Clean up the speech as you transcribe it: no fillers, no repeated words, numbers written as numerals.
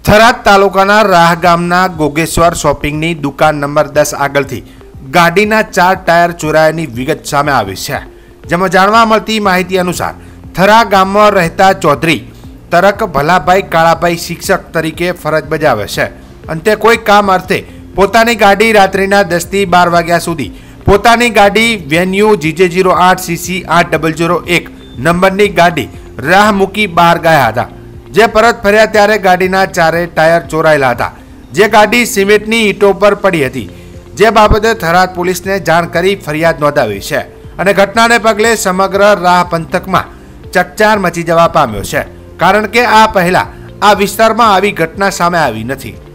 થરાદ તાલુકાના રાહ ગામના ગોગેશ્વર શોપિંગની દુકાન નંબર 10 આગળથી ગાડીના 4 ટાયર ચોરાયાની વિગત સામે આવી છે। જેમાં જાણવા મળતી માહિતી અનુસાર થરા ગામમાં રહેતા ચૌધરી તરક ભલાભાઈ કાળાભાઈ શિક્ષક તરીકે ફરજ બજાવે છે અને તે કોઈ કામ અર્થે પોતાની ગાડી રાત્રિના 10 થી 12 વાગ્યા સુધી પોતાની ગાડી વેન્યુ GJ08 CC 8001 નંબરની ગાડી રાહ મૂકી બહાર ગયા હતા। જે પરત ફર્યા ત્યારે ગાડીના 4 ટાયર ચોરાયેલા હતા, જે ગાડી સિમેન્ટની ઈંટો પર પડી હતી। જે બાબતે થરાદ પોલીસને જાણ કરી ફરિયાદ નોંધાવી છે અને ઘટનાને પગલે સમગ્ર રાહ પંથકમાં ચકચાર મચી જવા પામ્યો છે, કારણ કે આ પહેલા આ વિસ્તારમાં આવી ઘટના સામે આવી નથી।